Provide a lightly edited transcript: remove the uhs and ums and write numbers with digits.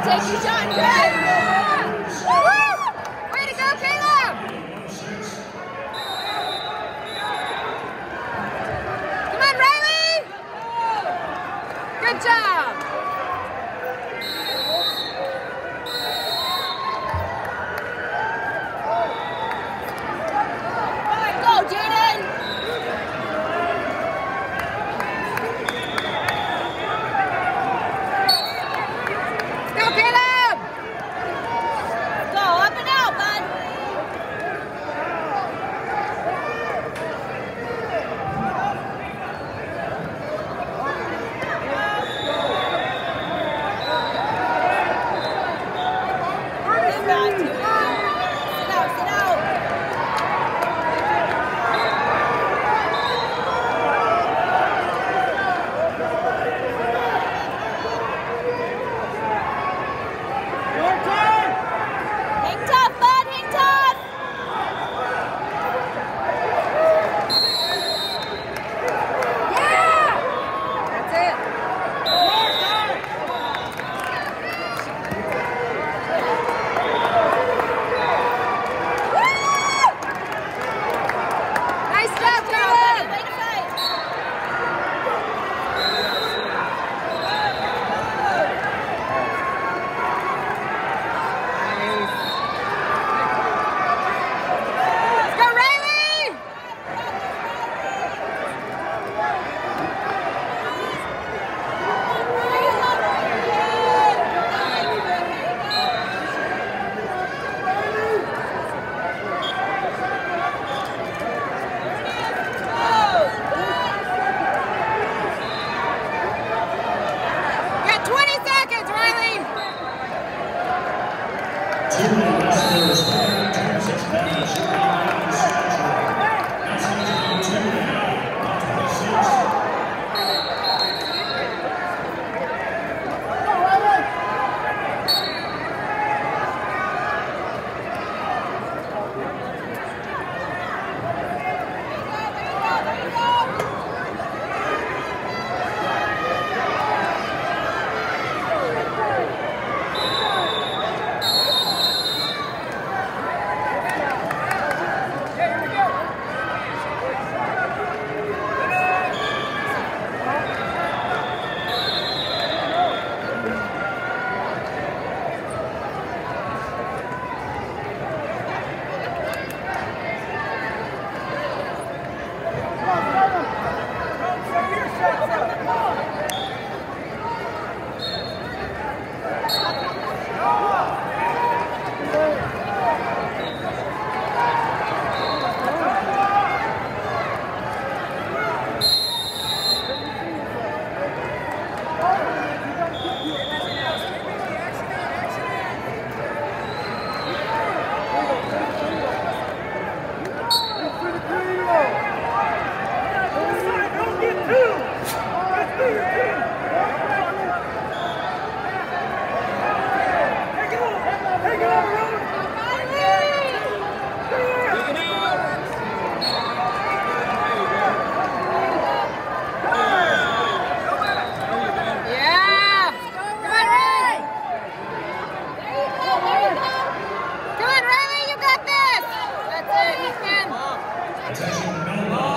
Take your shot, Chris! Woo! Way to go, Caleb! Come on, Riley! Good job! Go, Jaden! Go, Caleb! Go, up and out, bud! Sit out, sit out! Hang tough, bud, hang tough! Yeah! That's it. Woo! Nice job, Caleb! Way to fight! Let's go, Riley! You got 20 seconds, Riley! Attention,